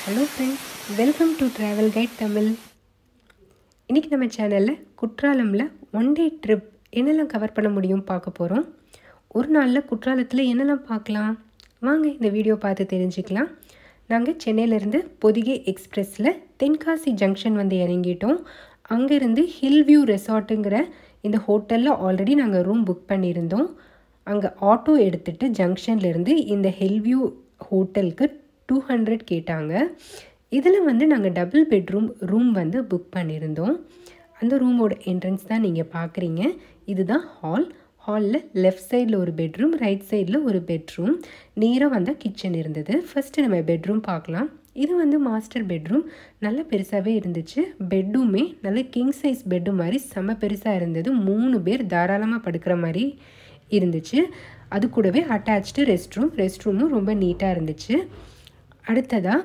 Hello friends, welcome to travel guide Tamil. இன்றைக்கி நம்ம சேனலில் குற்றாலமில் ஒன் டே ட்ரிப் என்னெல்லாம் கவர் பண்ண முடியும் பார்க்க போகிறோம். ஒரு நாளில் குற்றாலத்தில் என்னெல்லாம் பார்க்கலாம் வாங்க இந்த வீடியோ பார்த்து தெரிஞ்சுக்கலாம். நாங்கள் சென்னையிலேருந்து பொதிகை எக்ஸ்பிரஸில் தென்காசி ஜங்ஷன் வந்து இறங்கிட்டோம். அங்கேருந்து ஹில் வியூ ரெசார்ட்டுங்கிற இந்த ஹோட்டலில் ஆல்ரெடி நாங்கள் ரூம் புக் பண்ணியிருந்தோம். அங்கே ஆட்டோ எடுத்துகிட்டு ஜங்ஷன்லேருந்து இந்த ஹில் வியூ ஹோட்டலுக்கு 200 கேட்டாங்க. இதில் வந்து நாங்கள் டபுள் பெட்ரூம் ரூம் வந்து புக் பண்ணியிருந்தோம். அந்த ரூமோட என்ட்ரன்ஸ் தான் நீங்கள் பார்க்குறீங்க. இதுதான் ஹாலில் லெஃப்ட் சைடில் ஒரு பெட்ரூம், ரைட் சைடில் ஒரு பெட்ரூம், நேராக வந்தால் கிச்சன் இருந்தது. ஃபஸ்ட்டு நம்ம பெட்ரூம் பார்க்கலாம். இது வந்து மாஸ்டர் பெட்ரூம், நல்ல பெருசாகவே இருந்துச்சு. பெட்டுமே நல்ல கிங் சைஸ் பெட்டு மாதிரி செம்ம பெருசாக இருந்தது. 3 பேர் தாராளமாக படுக்கிற மாதிரி இருந்துச்சு. அது கூடவே அட்டாச்டு ரெஸ்ட் ரூமும் ரொம்ப நீட்டாக இருந்துச்சு. அடுத்ததாக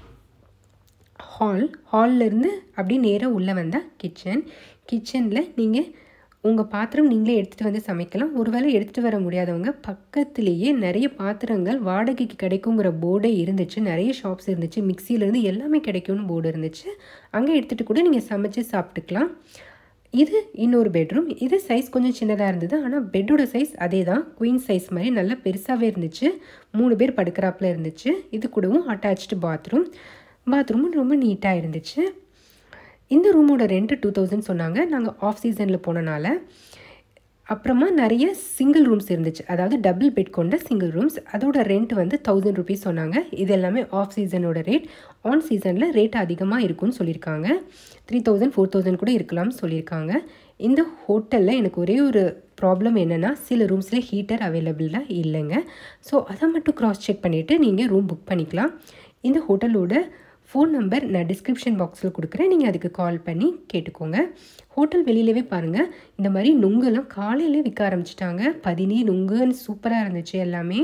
ஹால்லேருந்து அப்படியே நேராக உள்ளே வந்தால் கிச்சனில் நீங்கள் உங்கள் பாத்திரம் நீங்களே எடுத்துகிட்டு வந்து சமைக்கலாம். ஒருவேளை எடுத்துகிட்டு வர முடியாதவங்க பக்கத்துலேயே நிறைய பாத்திரங்கள் வாடகைக்கு கிடைக்குங்கிற போர்டே இருந்துச்சு. நிறைய ஷாப்ஸ் இருந்துச்சு, மிக்சியிலேருந்து எல்லாமே கிடைக்கும்னு போர்டு இருந்துச்சு. அங்கே எடுத்துகிட்டு கூட நீங்கள் சமைச்சு சாப்பிட்டுக்கலாம். இது இன்னொரு பெட்ரூம். இது சைஸ் கொஞ்சம் சின்னதாக இருந்தது, ஆனால் பெட்டோட சைஸ் அதே தான், குயின் சைஸ் மாதிரி நல்லா பெருசாகவே இருந்துச்சு. 3 பேர் படுக்கிறாப்புல இருந்துச்சு. இது கூடவும் அட்டாச்டு பாத்ரூமும் ரொம்ப நீட்டாக இருந்துச்சு. இந்த ரூமோட ரெண்ட் 2000 சொன்னாங்க. நாங்கள் ஆஃப் சீசனில் போனனால. அப்புறமா நிறைய சிங்கிள் ரூம்ஸ் இருந்துச்சு, அதாவது டபுள் பெட் கொண்ட சிங்கிள் ரூம்ஸ். அதோட ரெண்ட் வந்து 1000 rupees சொன்னாங்க. இது எல்லாமே ஆஃப் சீசனோட ரேட். ஆன் சீசனில் ரேட் அதிகமாக இருக்குன்னு சொல்லியிருக்காங்க. 3000 4000 கூட இருக்கலாம்னு சொல்லியிருக்காங்க. இந்த ஹோட்டலில் எனக்கு ஒரே ஒரு ப்ராப்ளம் என்னென்னா, சில ரூம்ஸில் ஹீட்டர் அவைலபிளாக இல்லைங்க. ஸோ அதை மட்டும் க்ராஸ் செக் பண்ணிவிட்டு நீங்கள் ரூம் புக் பண்ணிக்கலாம். இந்த ஹோட்டலோட ஃபோன் நம்பர் நான் டிஸ்கிரிப்ஷன் பாக்ஸில் கொடுக்குறேன், நீங்கள் அதுக்கு கால் பண்ணி கேட்டுக்கோங்க. ஹோட்டல் வெளியிலவே பாருங்கள், இந்த மாதிரி நுங்கெல்லாம் காலையிலே விற்க ஆரம்பிச்சிட்டாங்க. பதினி நுங்குன்னு சூப்பராக இருந்துச்சு எல்லாமே.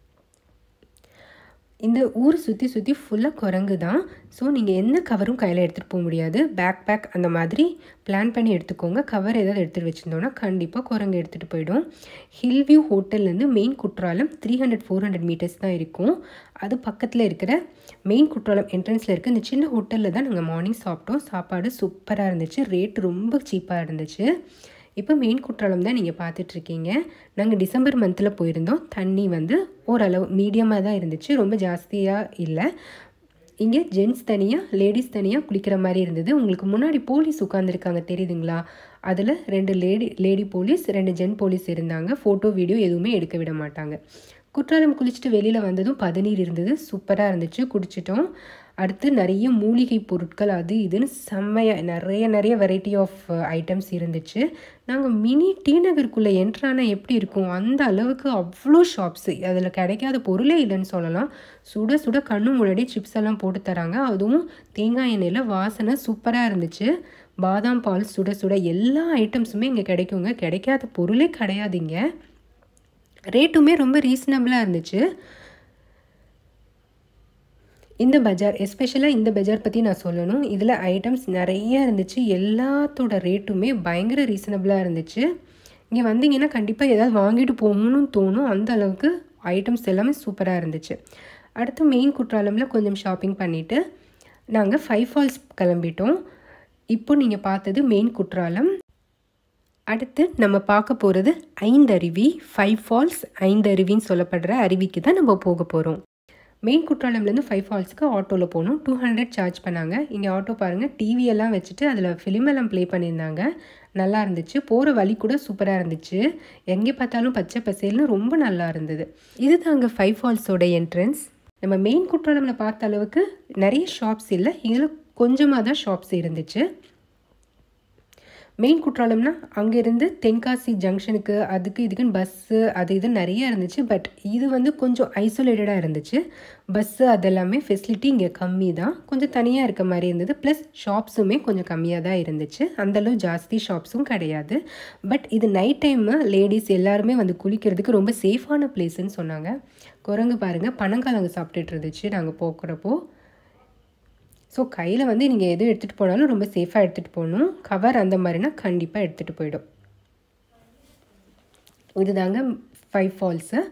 இந்த ஊர் சுற்றி ஃபுல்லாக குரங்கு தான். ஸோ நீங்கள் எந்த கவரும் கையில் எடுத்துகிட்டு போக முடியாது. பேக் அந்த மாதிரி பிளான் பண்ணி எடுத்துக்கோங்க. கவர் ஏதாவது எடுத்துகிட்டு வச்சுருந்தோன்னா கண்டிப்பாக குரங்கு எடுத்துகிட்டு போயிடும். ஹில் வியூ ஹோட்டல்லேருந்து மெயின் குற்றாலம் 300-400 meters தான் இருக்கும். அது பக்கத்தில் இருக்கிற மெயின் குற்றாலம் என்ட்ரன்ஸில் இருக்க இந்த சின்ன ஹோட்டலில் தான் நாங்கள் மார்னிங் சாப்பிட்டோம். சாப்பாடு சூப்பராக இருந்துச்சு, ரேட் ரொம்ப சீப்பாக இருந்துச்சு. இப்போ மெயின் குற்றாலம் தான் நீங்கள் பார்த்துட்ருக்கீங்க. நாங்கள் டிசம்பர் மந்தில் போயிருந்தோம். தண்ணி வந்து ஓரளவு மீடியமாக தான் இருந்துச்சு, ரொம்ப ஜாஸ்தியாக இல்லை. இங்கே ஜென்ட்ஸ் தனியாக லேடிஸ் தனியாக குளிக்கிற மாதிரி இருந்தது. உங்களுக்கு முன்னாடி போலீஸ் உட்காந்துருக்காங்க தெரியுதுங்களா? அதில் 2 லேடி போலீஸ், 2 ஜென்ட் போலீஸ் இருந்தாங்க. ஃபோட்டோ வீடியோ எதுவுமே எடுக்க விட மாட்டாங்க. குற்றாலம் குளிச்சுட்டு வெளியில் வந்ததும் பதநீர் இருந்தது, சூப்பராக இருந்துச்சு, குடிச்சிட்டோம். அடுத்து நிறைய மூலிகை பொருட்கள் அது இதுன்னு செம்மையாக நிறைய வெரைட்டி ஆஃப் ஐட்டம்ஸ் இருந்துச்சு. நாங்கள் மினி டி நகருக்குள்ளே என்ட்ரானா எப்படி இருக்கும் அந்த அளவுக்கு அவ்வளோ ஷாப்ஸு. அதில் கிடைக்காத பொருளே இல்லைன்னு சொல்லலாம். சுட கண்ணு முன்னாடி சிப்ஸ் எல்லாம் போட்டு தராங்க. அதுவும் தேங்காய் எண்ணெயில் வாசனை சூப்பராக இருந்துச்சு. பாதாம் பால் சுட எல்லா ஐட்டம்ஸுமே இங்கே கிடைக்குங்க. கிடைக்காத பொருளே கிடையாதுங்க. ரேட்டுமே ரொம்ப ரீசனபிளாக இருந்துச்சு. இந்த பஜார், எஸ்பெஷலாக இந்த பஜார் பற்றி நான் சொல்லணும். இதில் ஐட்டம்ஸ் நிறைய இருந்துச்சு. எல்லாத்தோட ரேட்டுமே பயங்கர ரீசனபிளாக இருந்துச்சு. இங்கே வந்தீங்கன்னா கண்டிப்பாக ஏதாவது வாங்கிட்டு போகணும்னு தோணும், அந்த அளவுக்கு ஐட்டம்ஸ் எல்லாமே சூப்பராக இருந்துச்சு. அடுத்து மெயின் குற்றாலமில் கொஞ்சம் ஷாப்பிங் பண்ணிவிட்டு நாங்கள் 5 Falls கிளம்பிட்டோம். இப்போ நீங்கள் பார்த்தது மெயின் குற்றாலம். அடுத்து நம்ம பார்க்க போகிறது 5 அருவி, 5 Falls 5 அருவின்னு சொல்லப்படுற அருவிக்கு தான் நம்ம போக போகிறோம். மெயின் குற்றாலம்லேருந்து 5 Fallsக்கு ஆட்டோவில் போகணும். 200 சார்ஜ் பண்ணாங்க. இங்கே ஆட்டோ பாருங்கள், டிவியெல்லாம் வச்சுட்டு அதில் ஃபிலிமெல்லாம் ப்ளே பண்ணியிருந்தாங்க. நல்லா இருந்துச்சு. போகிற வழி கூட சூப்பராக இருந்துச்சு. எங்கே பார்த்தாலும் பச்சை பசேல்னு ரொம்ப நல்லா இருந்தது. இது தாங்க 5 Fallsோட என்ட்ரன்ஸ். நம்ம மெயின் குற்றாலமில் பார்த்த அளவுக்கு நிறைய ஷாப்ஸ் இல்லை, இதில் கொஞ்சமாக தான் ஷாப்ஸ் இருந்துச்சு. மெயின் குற்றாலம்னா அங்கேருந்து தென்காசி ஜங்ஷனுக்கு அதுக்கு இதுக்குன்னு பஸ்ஸு அது இது நிறைய இருந்துச்சு. பட் இது வந்து கொஞ்சம் ஐசோலேட்டடாக இருந்துச்சு. பஸ்ஸு அதெல்லாமே ஃபெசிலிட்டி இங்கே கம்மி தான், கொஞ்சம் தனியாக இருக்க மாதிரி இருந்தது. ப்ளஸ் ஷாப்ஸுமே கொஞ்சம் கம்மியாக தான் இருந்துச்சு, அந்தளவு ஜாஸ்தி ஷாப்ஸும் கிடையாது. பட் இது நைட் டைமு லேடிஸ் எல்லாருமே வந்து குளிக்கிறதுக்கு ரொம்ப சேஃபான பிளேஸ்ன்னு சொன்னாங்க. குரங்கு பாருங்கள், பனங்காலங்கு சாப்பிட்டுட்டு இருந்துச்சு நாங்கள் போக்குறப்போ. ஸோ கையில் வந்து நீங்கள் எது எடுத்துகிட்டு போனாலும் ரொம்ப சேஃபாக எடுத்துகிட்டு போகணும். கவர் அந்த மாதிரினா கண்டிப்பாக எடுத்துகிட்டு போயிடும். இது தாங்க 5 Falls.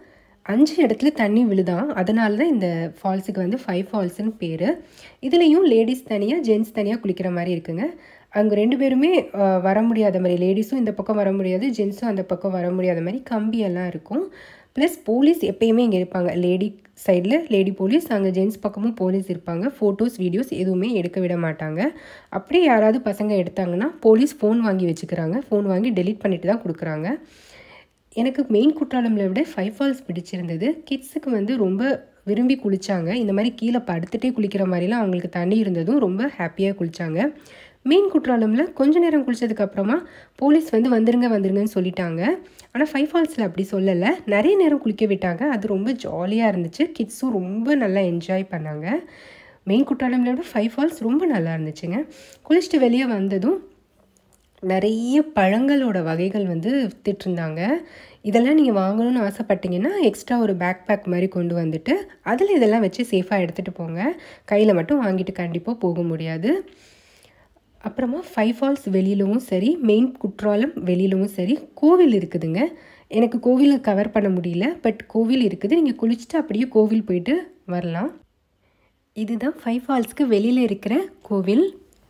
5 இடத்துல தண்ணி விழுதான். அதனால தான் இந்த ஃபால்ஸுக்கு வந்து 5 ஃபால்ஸ்ன்னு பேர். இதுலேயும் லேடீஸ் தனியாக ஜென்ட்ஸ் தனியாக குளிக்கிற மாதிரி இருக்குங்க. அங்கே 2 பேருமே வர முடியாத மாதிரி, லேடிஸும் இந்த பக்கம் வர முடியாது, ஜென்ஸும் அந்த பக்கம் வர முடியாத மாதிரி கம்பியெல்லாம் இருக்கும். ப்ளஸ் போலீஸ் எப்பயுமே இங்கே இருப்பாங்க. லேடி சைடில் லேடி போலீஸ், அங்கே ஜென்ட்ஸ் பக்கமும் போலீஸ் இருப்பாங்க. ஃபோட்டோஸ் வீடியோஸ் எதுவுமே எடுக்க விட மாட்டாங்க. அப்படியே யாராவது பசங்க எடுத்தாங்கன்னா போலீஸ் ஃபோன் வாங்கி வச்சுக்கிறாங்க. ஃபோன் வாங்கி டெலீட் பண்ணிட்டு தான் கொடுக்குறாங்க. எனக்கு மெயின் குற்றாலம்ல விட 5 ஃபால்ஸ் பிடிச்சிருந்தது. கிட்ஸுக்கு வந்து ரொம்ப விரும்பி குளித்தாங்க. இந்த மாதிரி கீழே படுத்துகிட்டே குளிக்கிற மாதிரிலாம் அவங்களுக்கு தண்ணி இருந்ததும் ரொம்ப ஹாப்பியாக குளித்தாங்க. மெயின் குற்றாலமில் கொஞ்ச நேரம் குளித்ததுக்கப்புறமா போலீஸ் வந்து வந்துருங்கன்னு சொல்லிட்டாங்க. ஆனால் 5 ஃபால்ஸில் அப்படி சொல்லலை, நிறைய நேரம் குளிக்க விட்டாங்க. அது ரொம்ப ஜாலியாக இருந்துச்சு. கிட்ஸும் ரொம்ப நல்லா என்ஜாய் பண்ணாங்க. மெயின் குற்றாலமில் விட 5 ஃபால்ஸ் ரொம்ப நல்லா இருந்துச்சுங்க. குளிச்சுட்டு வெளியே வந்ததும் நிறைய பழங்களோட வகைகள் வந்து வித்துட்ருந்தாங்க. இதெல்லாம் நீங்கள் வாங்கணும்னு ஆசைப்பட்டீங்கன்னா எக்ஸ்ட்ரா ஒரு பேக் பேக் மாதிரி கொண்டு வந்துட்டு அதில் இதெல்லாம் வச்சு சேஃபாக எடுத்துகிட்டு போங்க. கையில் மட்டும் வாங்கிட்டு கண்டிப்பாக போக முடியாது. அப்புறமா 5 ஃபால்ஸ் வெளியிலவும் சரி, மெயின் குற்றாலம் வெளியிலவும் சரி கோவில் இருக்குதுங்க. எனக்கு கோவிலை கவர் பண்ண முடியல, பட் கோவில் இருக்குது. நீங்கள் குளிச்சுட்டு அப்படியே கோவில் போயிட்டு வரலாம். இதுதான் 5 ஃபால்ஸ்க்கு வெளியில் இருக்கிற கோவில்.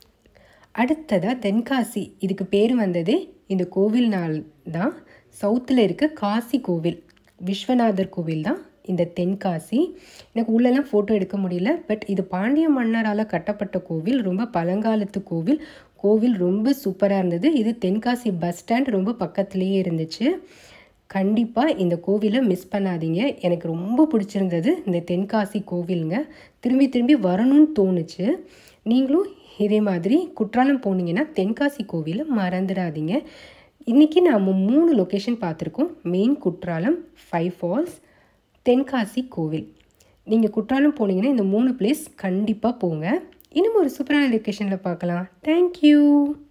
அடுத்ததாக தென்காசி. இதுக்கு பேர் வந்தது இந்த கோவில்னால் தான். சவுத்தில் இருக்க காசி கோவில், விஸ்வநாதர் கோவில் தான் இந்த தென்காசி. எனக்கு உள்ளெல்லாம் ஃபோட்டோ எடுக்க முடியல, பட் இது பாண்டிய மன்னரால் கட்டப்பட்ட கோவில். ரொம்ப பழங்காலத்து கோவில். கோவில் ரொம்ப சூப்பராக இருந்தது. இது தென்காசி பஸ் ஸ்டாண்ட் ரொம்ப பக்கத்துலேயே இருந்துச்சு. கண்டிப்பாக இந்த கோவிலை மிஸ் பண்ணாதீங்க. எனக்கு ரொம்ப பிடிச்சிருந்தது இந்த தென்காசி கோவிலுங்க. திரும்பி திரும்பி வரணும்னு தோணுச்சு. நீங்களும் இதே மாதிரி குற்றாலம் போனீங்கன்னா தென்காசி கோவிலை மறந்துடாதீங்க. இன்றைக்கி நாம் 3 லொக்கேஷன் பார்த்துருக்கோம். மெயின் குற்றாலம், 5 ஃபால்ஸ், தென்காசி கோவில். நீங்கள் குற்றாலம் போனீங்கன்னா இந்த 3 பிளேஸ் கண்டிப்பாக போங்க. இன்னும் ஒரு சூப்பரான லொக்கேஷனில் பார்க்கலாம். தேங்க்யூ.